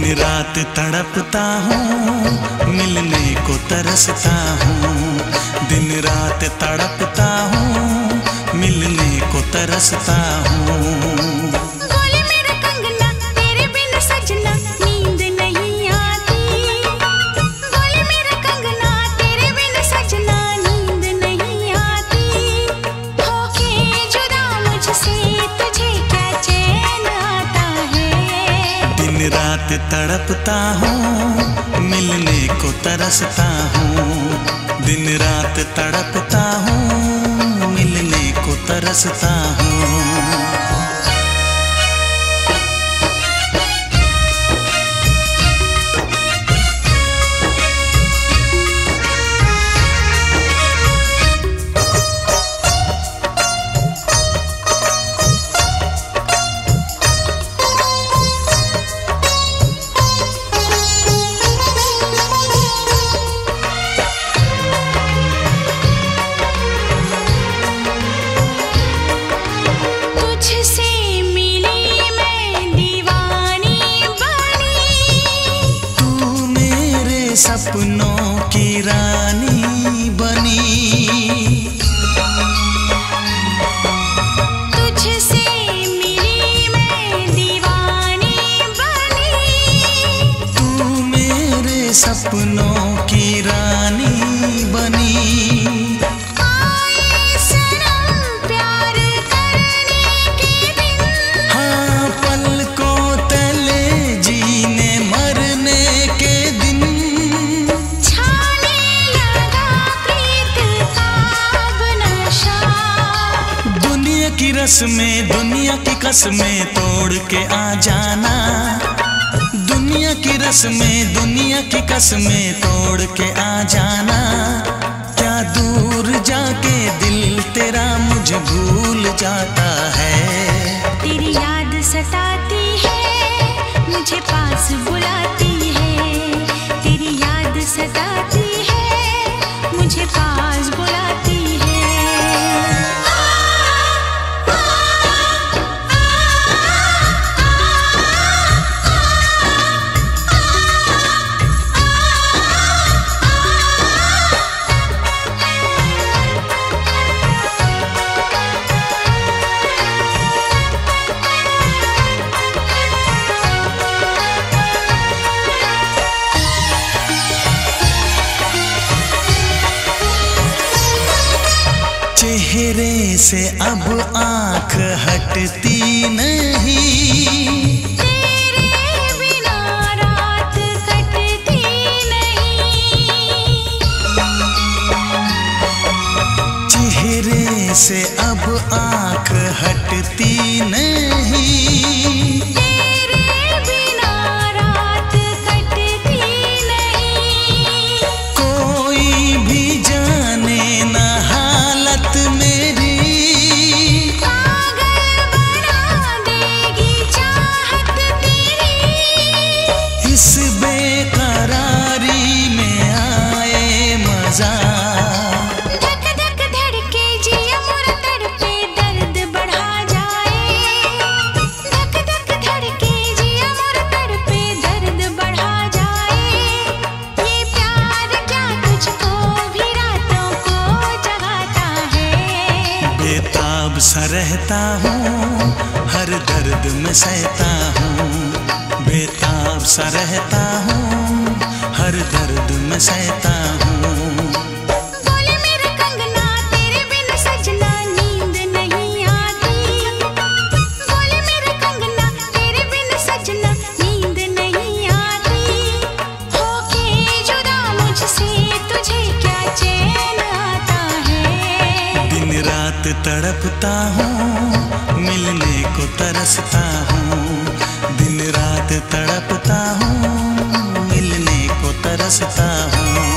रात तड़पता हूँ, मिलने को तरसता हूँ। दिन रात तड़पता हूँ, मिलने को तरसता हूँ। बोले मेरा कंगना तेरे बिन सजना नींद नहीं आती। बोले मेरा कंगना तेरे बिन सजना नींद नहीं आती। होके जुदा मुझसे तुझे क्या चैन आता है। दिन रात तड़पता हूँ, मिलने को तरसता हूँ। दिन रात तड़पता हूँ, मिलने को तरसता हूँ। सपनों की रानी बनी, तुझसे मिली मैं दीवानी बनी। तू मेरे सपनों की रानी बनी। आए सनम प्यार करने के दिन, हाँ पलकों तले जीने मरने के दिन। की रस्में दुनिया की कसमें तोड़ के आ जाना। दुनिया की रस्में दुनिया की कसमें तोड़ के आ जाना। क्या दूर जाके दिल तेरा मुझे भूल जाता है। तेरी याद सताती है, मुझे पास बुलाती है। तेरी याद सताती है, मुझे पास बुलाती है। चेहरे से अब आँख हटती नहीं। तेरे बिना रात कटती नहीं। चेहरे से अब आँख हटती नहीं। तेरे बिना रात कटती नहीं। कोई भी जाने ना मेरी, पागल बना देगी चाहत तेरी। इस बेकरारी में आए मजा। धक धक धड़के जिया मोर तड़पे दर्द बढ़ा जाए। धक धक धड़के जिया मोर तड़पे दर्द बढ़ा जाए। ये प्यार क्या तुझको भी रातों को जगाता है। बेताब सा रहता हूँ, हर दर्द में सहता हूँ। बेताब सा रहता हूँ, हर दर्द में सहता हूँ। बोले मेरा कंगना तेरे बिन सजना नींद नहीं आती। बोले मेरा कंगना तेरे बिन सजना नींद नहीं आती। होके जुदा मुझसे तुझे क्या चैन आता है। दिन रात तड़पता हूँ, मिलने को तरसता हूँ। दिन रात तड़पता हूँ, मिलने को तरसता हूँ।